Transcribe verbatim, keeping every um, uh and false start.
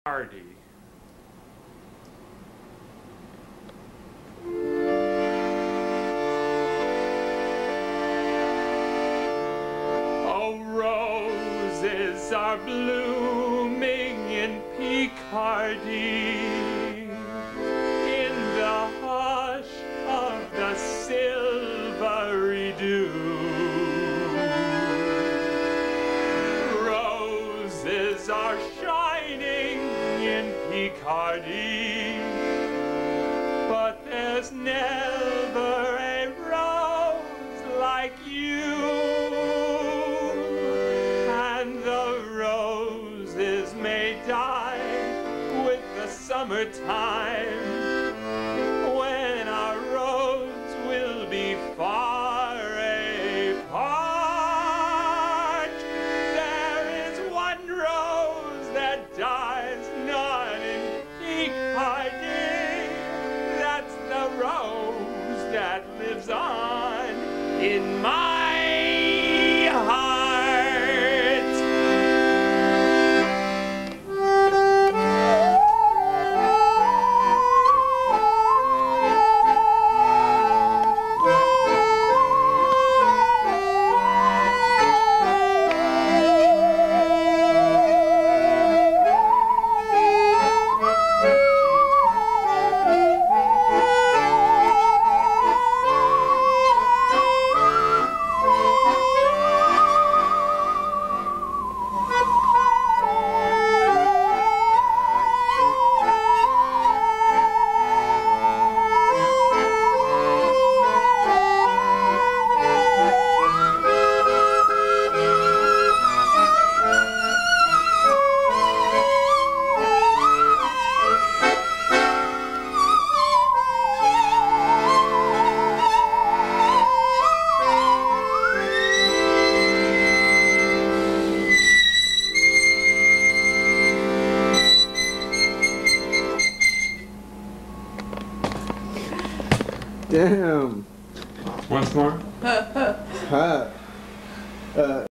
Picardy. Oh, roses are blooming in Picardy, in the hush of the silvery dew. Roses are shining in Picardy, but there's never a rose like you. And the roses may die with the summertime, when our roads will be far apart. There is one rose that dies not in Picardy. That's the rose that lives on in my heart. Damn. Once more? Huh. Uh.